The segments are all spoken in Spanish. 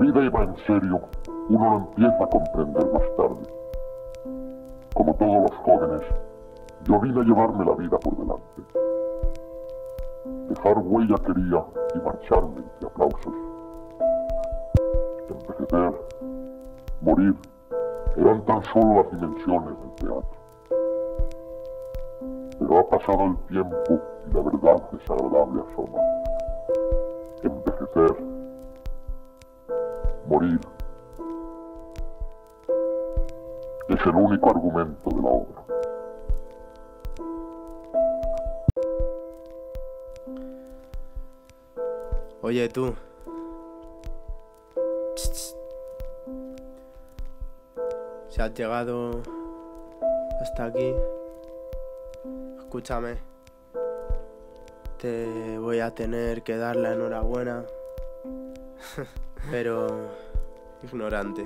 vida iba en serio, uno lo empieza a comprender más tarde. Como todos los jóvenes, yo vine a llevarme la vida por delante. Dejar huella quería y marcharme entre aplausos. Envejecer, morir, eran tan solo las dimensiones del teatro. Pero ha pasado el tiempo y la verdad desagradable asoma. Envejecer, morir, es el único argumento de la obra. Oye tú. Si has llegado hasta aquí, escúchame. Te voy a tener que dar la enhorabuena, pero ignorante.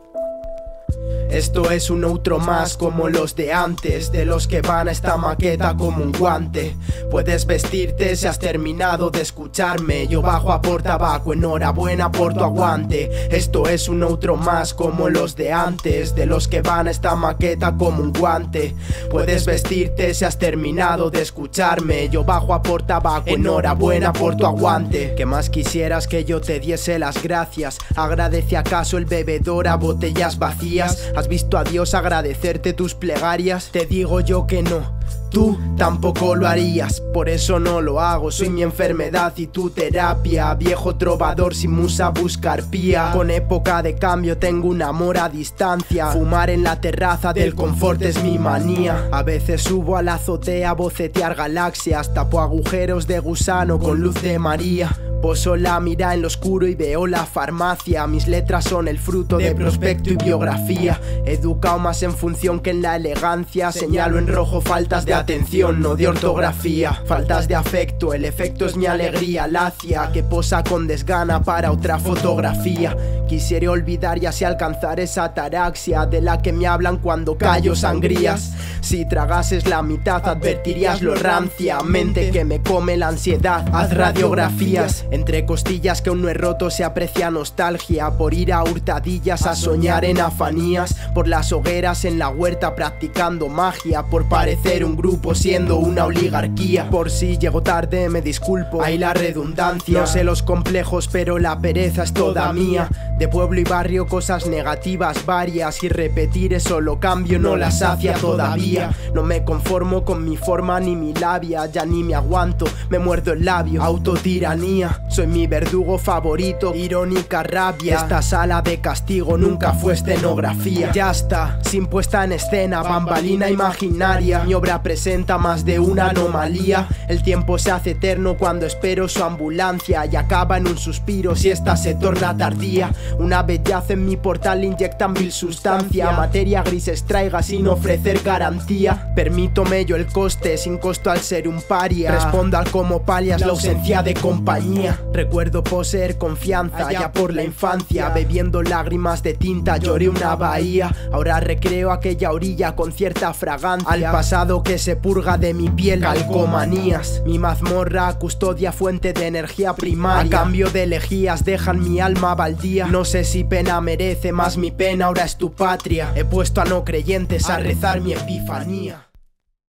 Esto es un outro más como los de antes, de los que van a esta maqueta como un guante. Puedes vestirte si has terminado de escucharme. Yo bajo a por tabaco, enhorabuena por tu aguante. Esto es un outro más como los de antes, de los que van a esta maqueta como un guante. Puedes vestirte si has terminado de escucharme. Yo bajo a por tabaco, enhorabuena por tu aguante. ¿Qué más quisieras que yo te diese las gracias? ¿Agradece acaso el bebedor a botellas vacías? ¿Has visto a Dios agradecerte tus plegarias? Te digo yo que no, tú tampoco lo harías. Por eso no lo hago, soy mi enfermedad y tu terapia. Viejo trovador sin musa busca arpía. Con época de cambio tengo un amor a distancia. Fumar en la terraza del confort es mi manía. A veces subo a la azotea a bocetear galaxias. Tapo agujeros de gusano con luz de María. Poso la mira en lo oscuro y veo la farmacia. Mis letras son el fruto de prospecto y biografía. Educado más en función que en la elegancia. Señalo en rojo faltas de atención, no de ortografía. Faltas de afecto, el efecto es mi alegría lacia, que posa con desgana para otra fotografía. Quisiera olvidar y así alcanzar esa ataraxia de la que me hablan cuando callo sangrías. Si tragases la mitad advertirías lo rancia. Mente que me come la ansiedad, haz radiografías. Entre costillas que aún no he roto se aprecia nostalgia. Por ir a hurtadillas a soñar en afanías. Por las hogueras en la huerta practicando magia. Por parecer un grupo siendo una oligarquía. Por si llego tarde me disculpo, hay la redundancia. No sé los complejos pero la pereza es toda mía. De pueblo y barrio cosas negativas varias. Y repetir eso lo cambio, no la sacia todavía. No me conformo con mi forma ni mi labia. Ya ni me aguanto, me muerdo el labio. Autotiranía, soy mi verdugo favorito. Irónica rabia, esta sala de castigo nunca fue escenografía. Ya está, sin puesta en escena, bambalina imaginaria. Mi obra presenta más de una anomalía. El tiempo se hace eterno cuando espero su ambulancia. Y acaba en un suspiro si esta se torna tardía. Una vez yace en mi portal inyectan vil sustancia. Materia gris extraiga sin ofrecer garantía. Permítome yo el coste, sin costo al ser un paria. Respondo al como palias la ausencia de compañía. Recuerdo poseer confianza ya por la infancia. Bebiendo lágrimas de tinta lloré una bahía. Ahora recreo aquella orilla con cierta fragancia. Al pasado que se purga de mi piel calcomanías. Mi mazmorra custodia fuente de energía primaria. A cambio de elegías dejan mi alma baldía. No sé si pena merece más mi pena, ahora es tu patria. He puesto a no creyentes a rezar mi epifanía.